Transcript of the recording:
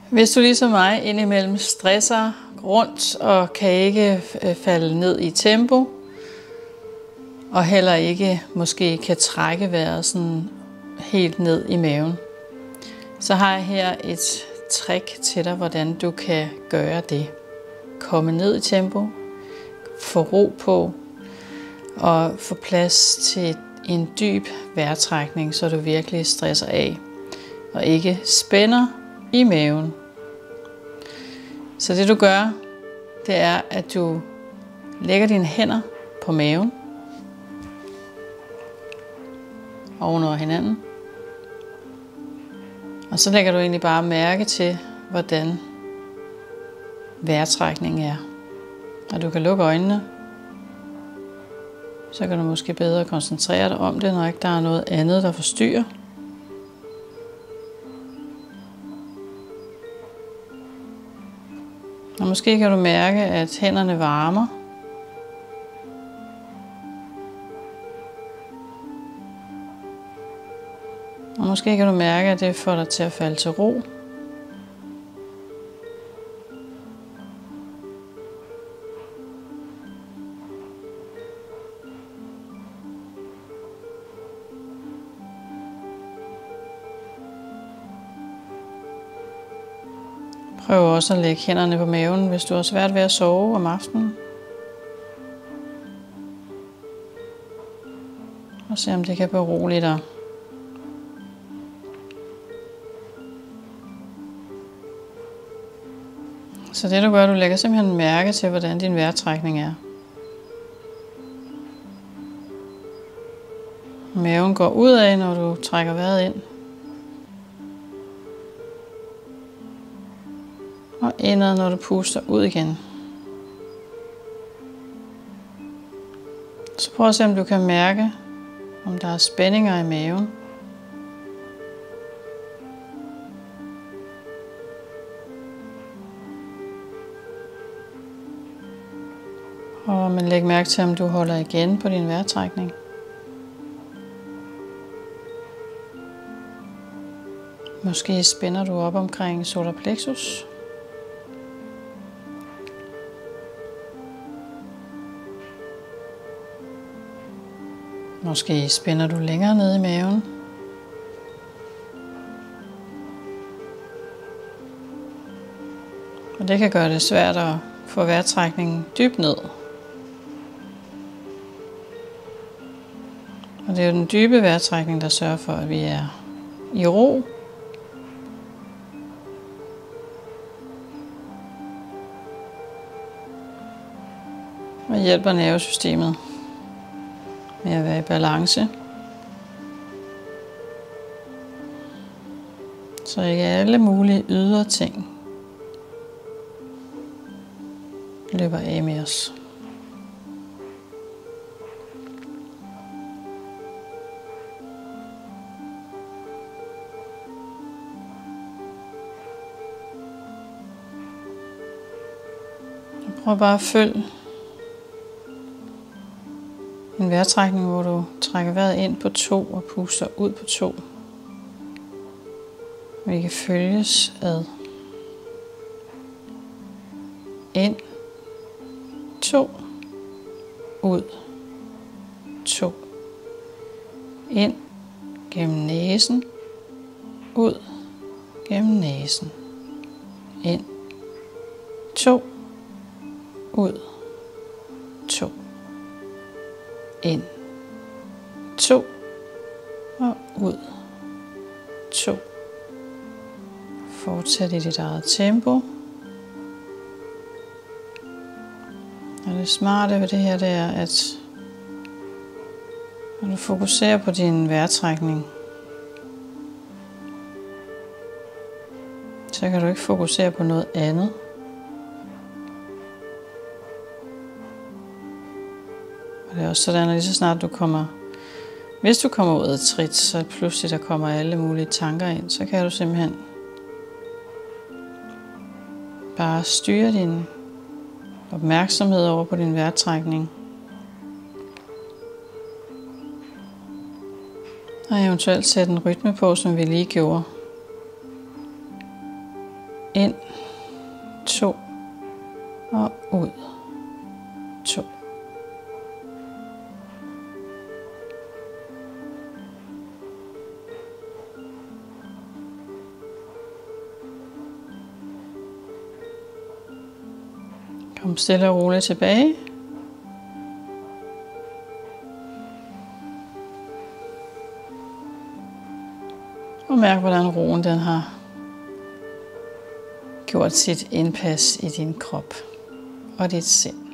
Hvis du ligesom mig indimellem stresser rundt og kan ikke falde ned i tempo, og heller ikke måske kan trække vejret sådan helt ned i maven, så har jeg her et trick til dig, hvordan du kan gøre det. Komme ned i tempo, få ro på og få plads til en dyb vejrtrækning, så du virkelig stresser af og ikke spænder i maven. Så det du gør, det er, at du lægger dine hænder på maven ovenover hinanden. Og så lægger du egentlig bare mærke til, hvordan vejrtrækningen er. Og du kan lukke øjnene. Så kan du måske bedre koncentrere dig om det, når ikke der er noget andet, der forstyrrer. Og måske kan du mærke, at hænderne varmer. Og måske kan du mærke, at det får dig til at falde til ro. Prøv også at lægge hænderne på maven, hvis du har svært ved at sove om aftenen. Og se om det kan berolige dig. Så det du gør, du lægger simpelthen mærke til, hvordan din vejrtrækning er. Maven går ud af, når du trækker vejret ind. Og indad, når du puster ud igen. Så prøv at se, om du kan mærke, om der er spændinger i maven. Og man lægger mærke til, om du holder igen på din vejrtrækning. Måske spænder du op omkring solar plexus. Måske spænder du længere ned i maven. Og det kan gøre det svært at få vejrtrækningen dybt ned. Og det er jo den dybe vejrtrækning, der sørger for, at vi er i ro. Og hjælper nervesystemet med at være i balance. Så ikke alle mulige ydre ting løber af med os. Prøv bare at følge en vejrtrækning, hvor du trækker vejret ind på 2 og puster ud på 2. Vi kan følges ad. Ind, 2, ud, 2. Ind gennem næsen, ud gennem næsen. Ind, 2, ud, 2. Ind, 2 og ud, 2. Fortsæt i dit eget tempo. Og det smarte ved det her, det er, at når du fokuserer på din vejrtrækning, så kan du ikke fokusere på noget andet. Og det er også sådan, at lige så snart hvis du kommer ud af trit, så pludselig der kommer alle mulige tanker ind, så kan du simpelthen bare styre din opmærksomhed over på din vejrtrækning. Og eventuelt sætte en rytme på, som vi lige gjorde. Ind, 2 og ud, 2. Kom stille og roligt tilbage. Og mærk, hvordan roen den har gjort sit indpas i din krop og dit sind.